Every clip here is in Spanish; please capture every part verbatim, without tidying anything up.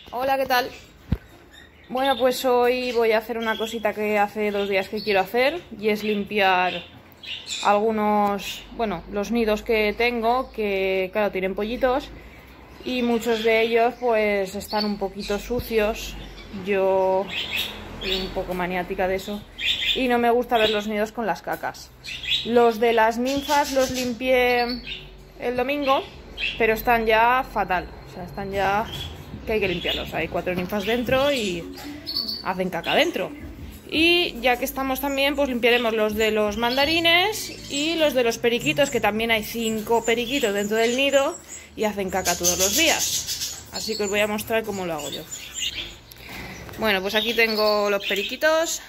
Hola, ¿qué tal? Bueno, pues hoy voy a hacer una cosita que hace dos días que quiero hacer y es limpiar algunos, bueno, los nidos que tengo, que claro, tienen pollitos y muchos de ellos pues están un poquito sucios. Yo soy un poco maniática de eso y no me gusta ver los nidos con las cacas. Los de las ninfas los limpié el domingo, pero están ya fatal, o sea, están ya que hay que limpiarlos. Hay cuatro ninfas dentro y hacen caca dentro. Y ya que estamos también, pues limpiaremos los de los mandarines y los de los periquitos, que también hay cinco periquitos dentro del nido y hacen caca todos los días. Así que os voy a mostrar cómo lo hago yo. Bueno, pues aquí tengo los periquitos.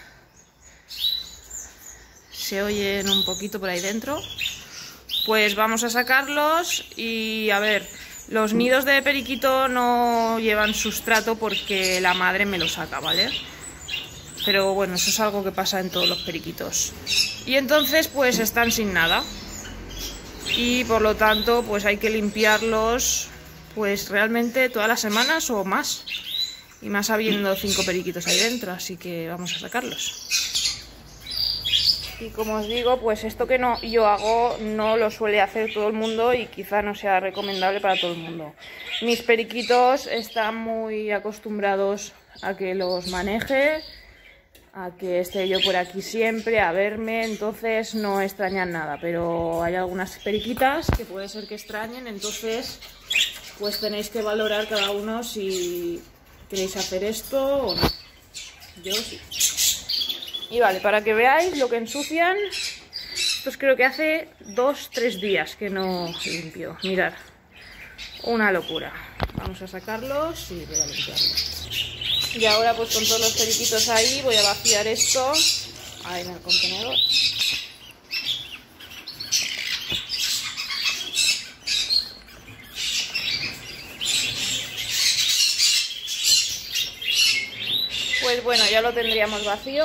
Se oyen un poquito por ahí dentro. Pues vamos a sacarlos y a ver, los nidos de periquito no llevan sustrato porque la madre me lo saca, ¿vale? Pero bueno, eso es algo que pasa en todos los periquitos. Y entonces pues están sin nada. Y por lo tanto pues hay que limpiarlos pues realmente todas las semanas o más. Y más habiendo cinco periquitos ahí dentro, así que vamos a sacarlos. Y como os digo, pues esto que no yo hago no lo suele hacer todo el mundo y quizá no sea recomendable para todo el mundo. Mis periquitos están muy acostumbrados a que los maneje, a que esté yo por aquí siempre, a verme, entonces no extrañan nada. Pero hay algunas periquitas que puede ser que extrañen, entonces pues tenéis que valorar cada uno si queréis hacer esto o no. Yo sí. Y vale, para que veáis lo que ensucian, pues creo que hace dos, tres días que no limpio. Mirad, una locura. Vamos a sacarlos y voy a limpiarlos. Y ahora pues con todos los periquitos ahí voy a vaciar esto ahí en el contenedor. Pues bueno, ya lo tendríamos vacío.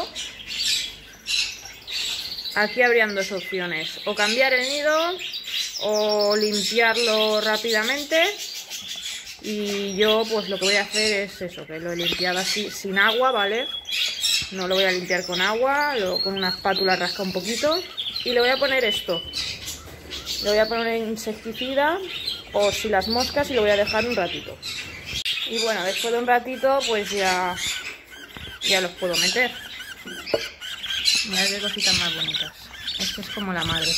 Aquí habrían dos opciones, o cambiar el nido o limpiarlo rápidamente. Y yo pues lo que voy a hacer es eso, que lo he limpiado así sin agua, ¿vale? No lo voy a limpiar con agua, lo, con una espátula rasca un poquito. Y le voy a poner esto, le voy a poner insecticida o si las moscas y lo voy a dejar un ratito. Y bueno, después de un ratito pues ya, ya los puedo meter. Mirad qué cositas más bonitas. Este es como la madre.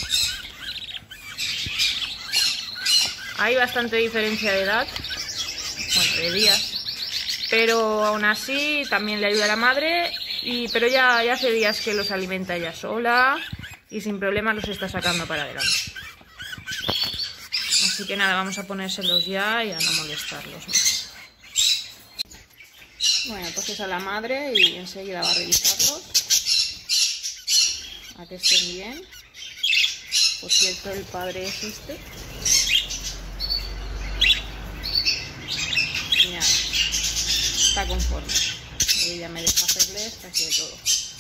Hay bastante diferencia de edad, bueno, de días, pero aún así también le ayuda a la madre. Y, pero ya, ya hace días que los alimenta ella sola y sin problemas los está sacando para adelante. Así que nada, vamos a ponérselos ya y a no molestarlos más. Bueno, pues esa es la madre y enseguida va a revisarlos a que estén bien. Por cierto, el padre es este. Y nada, está conforme. Y ella me deja hacerles casi de todo.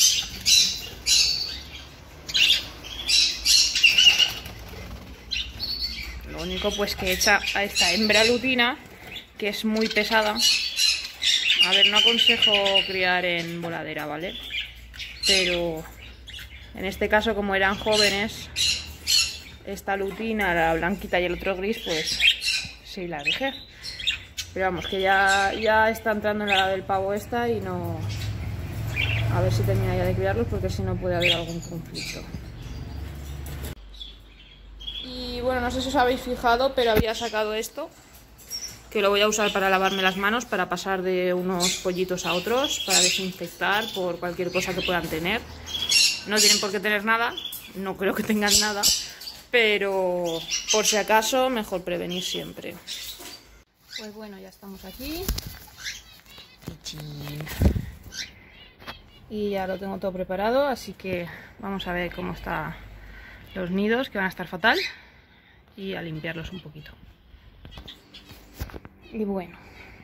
Lo único pues que echa a esta hembra lutina, que es muy pesada. A ver, no aconsejo criar en voladera, ¿vale? Pero en este caso, como eran jóvenes, esta lutina, la blanquita y el otro gris, pues sí la dejé. Pero vamos, que ya, ya está entrando en la edad del pavo esta y no... A ver si termina ya de criarlos, porque si no puede haber algún conflicto. Y bueno, no sé si os habéis fijado, pero había sacado esto, que lo voy a usar para lavarme las manos, para pasar de unos pollitos a otros, para desinfectar por cualquier cosa que puedan tener. No tienen por qué tener nada, no creo que tengan nada, pero por si acaso mejor prevenir siempre. Pues bueno, ya estamos aquí. Y ya lo tengo todo preparado, así que vamos a ver cómo están los nidos, que van a estar fatal, y a limpiarlos un poquito. Y bueno,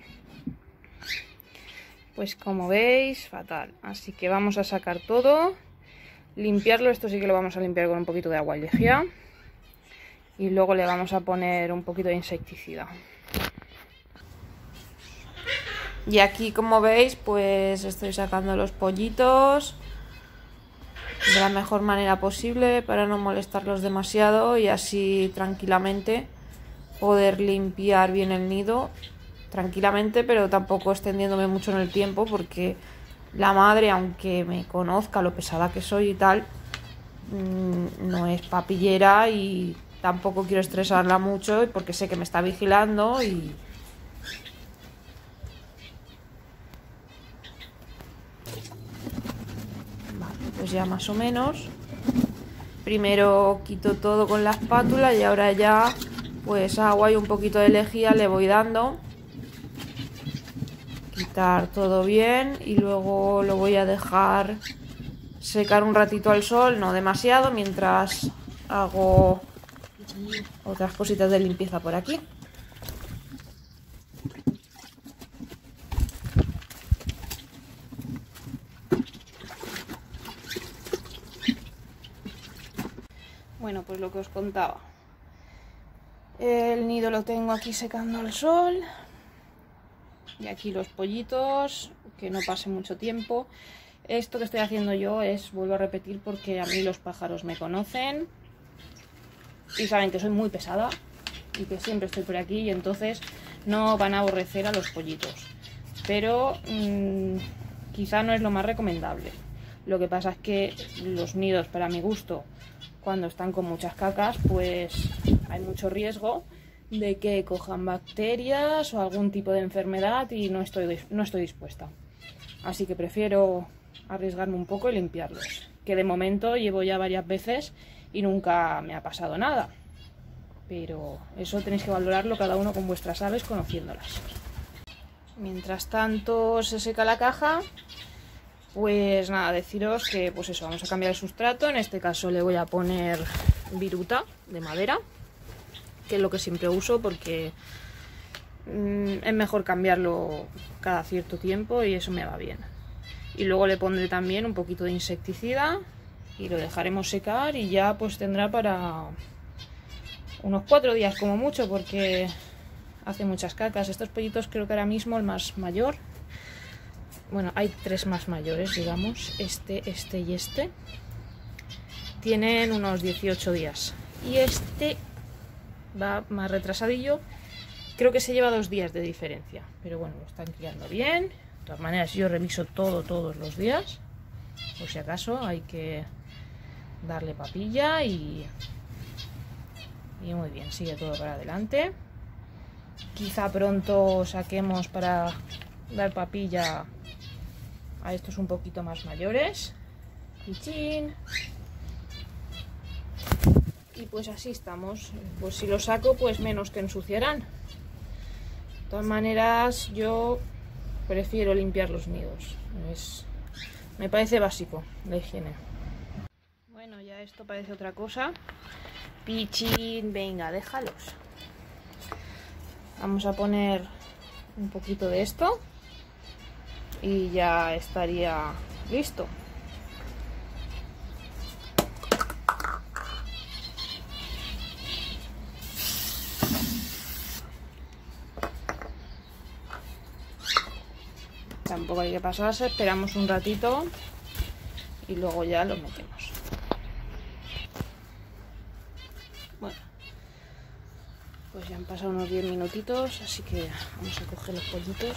pues como veis, fatal. Así que vamos a sacar todo, limpiarlo. Esto sí que lo vamos a limpiar con un poquito de agua y lejía. Y luego le vamos a poner un poquito de insecticida. Y aquí, como veis, pues estoy sacando los pollitos de la mejor manera posible para no molestarlos demasiado y así tranquilamente poder limpiar bien el nido. Tranquilamente, pero tampoco extendiéndome mucho en el tiempo, porque la madre, aunque me conozca lo pesada que soy y tal, no es papillera y tampoco quiero estresarla mucho porque sé que me está vigilando y... Vale, pues ya más o menos. Primero quito todo con la espátula y ahora ya pues agua y un poquito de lejía le voy dando. Quitar todo bien y luego lo voy a dejar secar un ratito al sol, no demasiado, mientras hago otras cositas de limpieza por aquí. Bueno, pues lo que os contaba. El nido lo tengo aquí secando al sol. Y aquí los pollitos, que no pase mucho tiempo. Esto que estoy haciendo yo es, vuelvo a repetir, porque a mí los pájaros me conocen y saben que soy muy pesada y que siempre estoy por aquí y entonces no van a aborrecer a los pollitos. Pero mmm, quizá no es lo más recomendable. Lo que pasa es que los nidos, para mi gusto, cuando están con muchas cacas, pues hay mucho riesgo de que cojan bacterias o algún tipo de enfermedad y no estoy, no estoy dispuesta. Así que prefiero arriesgarme un poco y limpiarlos. Que de momento llevo ya varias veces y nunca me ha pasado nada. Pero eso tenéis que valorarlo cada uno con vuestras aves, conociéndolas. Mientras tanto se seca la caja, pues nada, deciros que pues eso, vamos a cambiar el sustrato. En este caso le voy a poner viruta de madera, que es lo que siempre uso porque mmm, es mejor cambiarlo cada cierto tiempo y eso me va bien. Y luego le pondré también un poquito de insecticida y lo dejaremos secar y ya pues tendrá para unos cuatro días como mucho, porque hace muchas cacas. Estos pollitos, creo que ahora mismo el más mayor, bueno, hay tres más mayores, digamos, este, este y este, tienen unos dieciocho días y este va más retrasadillo, creo que se lleva dos días de diferencia, pero bueno, lo están criando bien. De todas maneras, yo reviso todo todos los días, por si acaso hay que darle papilla y, y muy bien, sigue todo para adelante. Quizá pronto saquemos para dar papilla a estos un poquito más mayores. Pichín. Y pues así estamos. Pues si lo saco, pues menos que ensuciarán. De todas maneras, yo prefiero limpiar los nidos. Es, me parece básico la higiene. Bueno, ya esto parece otra cosa. Pichín, venga, déjalos. Vamos a poner un poquito de esto y ya estaría listo. Tampoco hay que pasarse, esperamos un ratito y luego ya los metemos. Bueno, pues ya han pasado unos diez minutitos, así que vamos a coger los pollitos.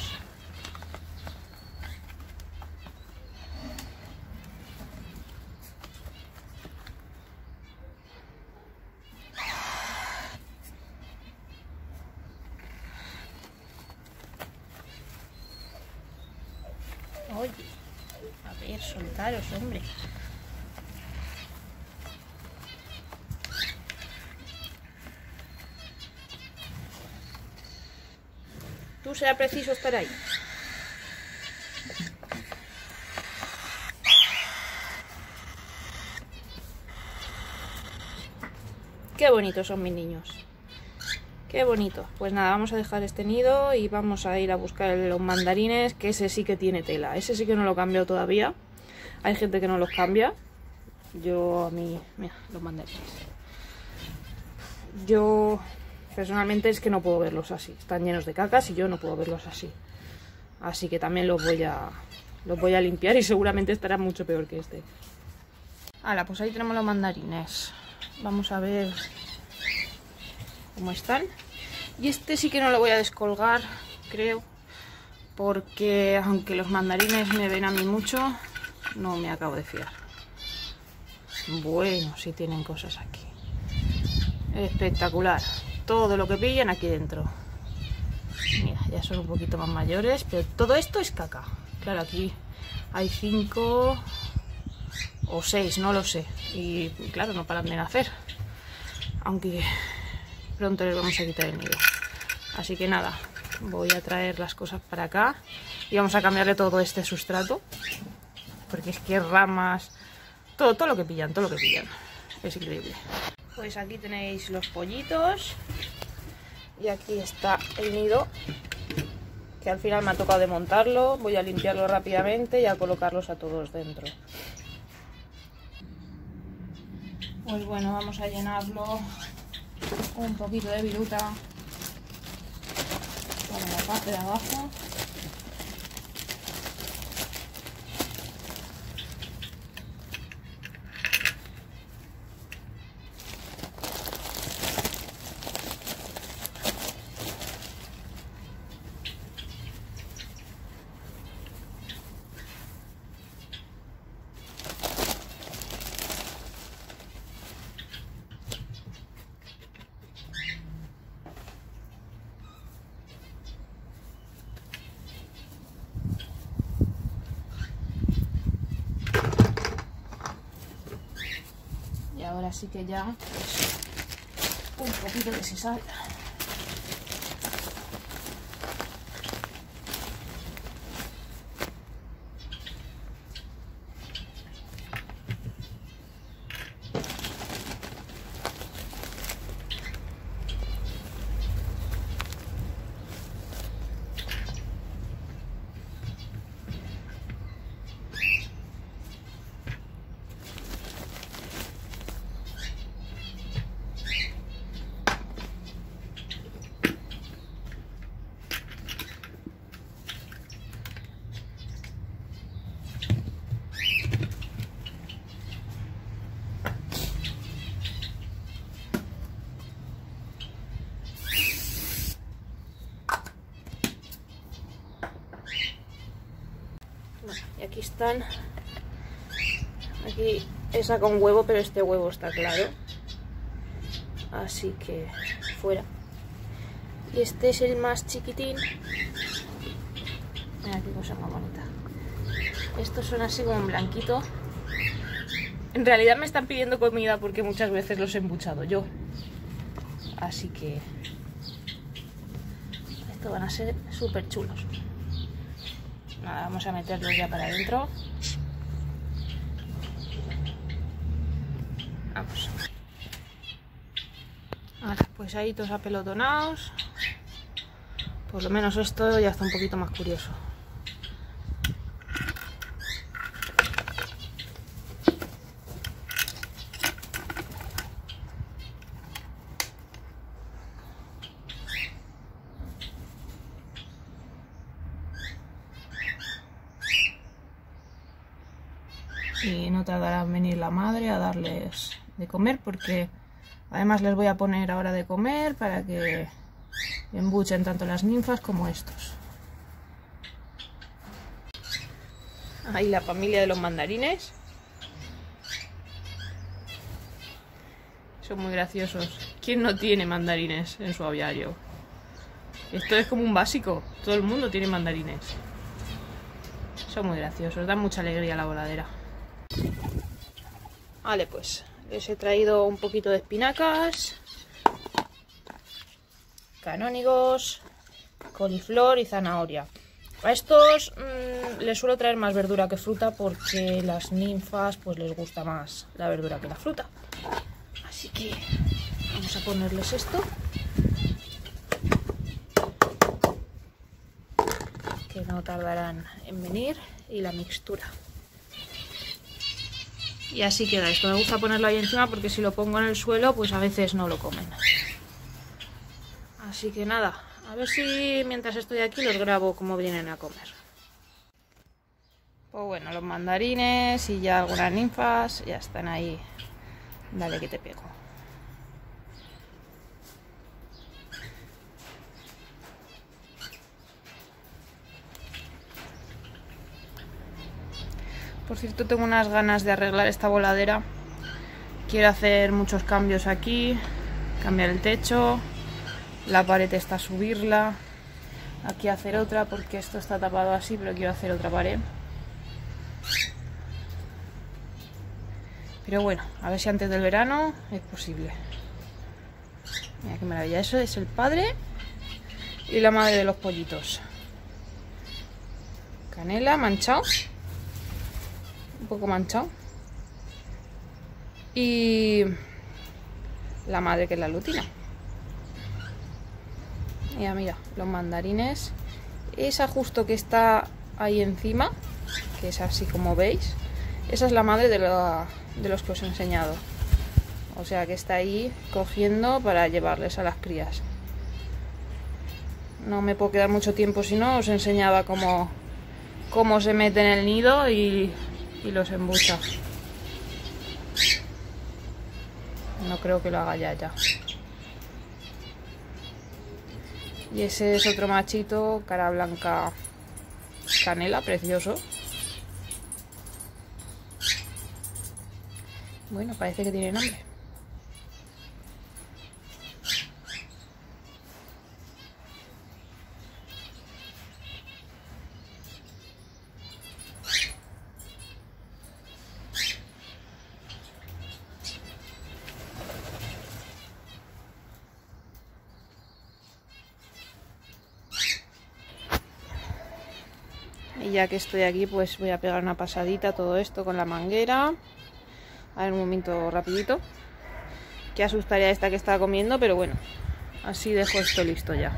Oye, a ver, soltaros, hombre. Tú será preciso estar ahí. Qué bonitos son mis niños. Qué bonito. Pues nada, vamos a dejar este nido y vamos a ir a buscar los mandarines, que ese sí que tiene tela. Ese sí que no lo he cambiado todavía. Hay gente que no los cambia. Yo a mí... Mira, los mandarines. Yo personalmente es que no puedo verlos así. Están llenos de cacas y yo no puedo verlos así. Así que también los voy a, los voy a limpiar y seguramente estará mucho peor que este. Hala, pues ahí tenemos los mandarines. Vamos a ver cómo están. Y este sí que no lo voy a descolgar, creo, porque aunque los mandarines me ven a mí mucho, no me acabo de fiar. Bueno, sí tienen cosas aquí. Espectacular. Todo lo que pillan aquí dentro. Mira, ya son un poquito más mayores, pero todo esto es caca. Claro, aquí hay cinco o seis, no lo sé. Y claro, no paran de nacer. Aunque pronto les vamos a quitar el nido. Así que nada, voy a traer las cosas para acá y vamos a cambiarle todo este sustrato. Porque es que ramas, todo, todo lo que pillan, todo lo que pillan. Es increíble. Pues aquí tenéis los pollitos. Y aquí está el nido, que al final me ha tocado desmontarlo. Voy a limpiarlo rápidamente y a colocarlos a todos dentro. Pues bueno, vamos a llenarlo un poquito de viruta para la parte de abajo. Ahora sí que ya pues, un poquito de sisal. Y aquí están. Aquí he sacado un huevo, pero este huevo está claro. Así que fuera. Y este es el más chiquitín. Mira qué cosa más bonita. Estos son así como un blanquito. En realidad me están pidiendo comida porque muchas veces los he embuchado yo. Así que estos van a ser súper chulos. Nada, vamos a meterlos ya para adentro. Vamos. Ahora, pues ahí todos apelotonados. Por lo menos esto ya está un poquito más curioso. Y no tardará en venir la madre a darles de comer, porque además les voy a poner ahora de comer para que embuchen tanto las ninfas como estos. Ahí la familia de los mandarines. Son muy graciosos. ¿Quién no tiene mandarines en su aviario? Esto es como un básico. Todo el mundo tiene mandarines. Son muy graciosos. Dan mucha alegría a la voladera. Vale, pues les he traído un poquito de espinacas, canónigos, coliflor y zanahoria. A estos mmm, les suelo traer más verdura que fruta porque las ninfas pues les gusta más la verdura que la fruta. Así que vamos a ponerles esto, que no tardarán en venir, y la mixtura. Y así queda esto. Me gusta ponerlo ahí encima porque si lo pongo en el suelo pues a veces no lo comen. Así que nada, A ver si mientras estoy aquí los grabo como vienen a comer. Pues bueno, los mandarines y ya algunas ninfas ya están ahí. Dale que te pego. Por cierto, tengo unas ganas de arreglar esta voladera. Quiero hacer muchos cambios aquí. Cambiar el techo. La pared esta subirla. Aquí hacer otra porque esto está tapado así, pero quiero hacer otra pared. Pero bueno, a ver si antes del verano es posible. Mira qué maravilla. Eso es el padre y la madre de los pollitos. Canela, manchado. Un poco manchado. Y la madre, que es la lutina. Mira, mira, los mandarines. Esa justo que está ahí encima, que es así como veis, esa es la madre de, la, de los que os he enseñado. O sea que está ahí cogiendo para llevarles a las crías. No me puedo quedar mucho tiempo, si no os enseñaba cómo, cómo se mete en el nido y, y los embucha. No creo que lo haga ya ya. Y ese es otro machito, cara blanca canela, precioso. Bueno, parece que tienen hambre. Y ya que estoy aquí, pues voy a pegar una pasadita a todo esto con la manguera. A ver, un momento rapidito. Que asustaría a esta que estaba comiendo, pero bueno, así dejo esto listo ya.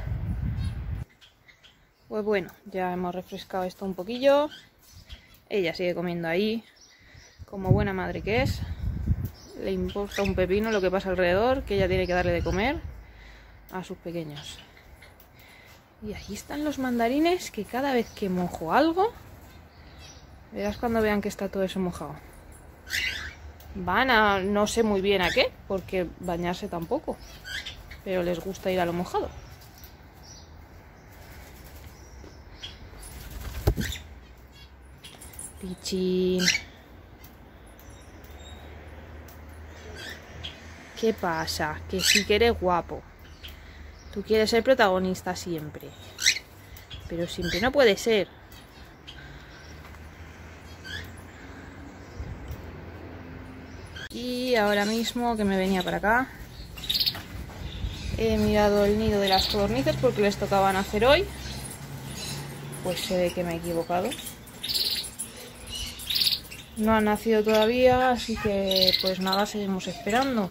Pues bueno, ya hemos refrescado esto un poquillo. Ella sigue comiendo ahí, como buena madre que es. Le importa un pepino lo que pasa alrededor, que ella tiene que darle de comer a sus pequeños. Y ahí están los mandarines, que cada vez que mojo algo, verás cuando vean que está todo eso mojado. Van a, no sé muy bien a qué, porque bañarse tampoco, pero les gusta ir a lo mojado. Pichín. ¿Qué pasa? Que sí que eres guapo. Tú quieres ser protagonista siempre, pero siempre no puede ser. Y ahora mismo que me venía para acá, he mirado el nido de las codornices porque les tocaban hacer hoy. Pues se ve que me he equivocado. No han nacido todavía, así que pues nada, seguimos esperando.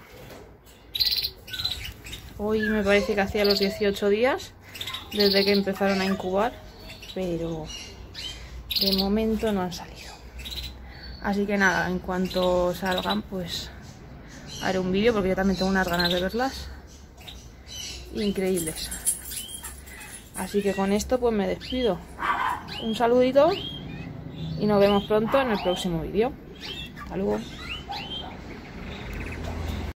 Hoy me parece que hacía los dieciocho días desde que empezaron a incubar, pero de momento no han salido. Así que nada, en cuanto salgan pues haré un vídeo porque yo también tengo unas ganas de verlas. Increíbles. Así que con esto pues me despido. Un saludito y nos vemos pronto en el próximo vídeo. Hasta luego.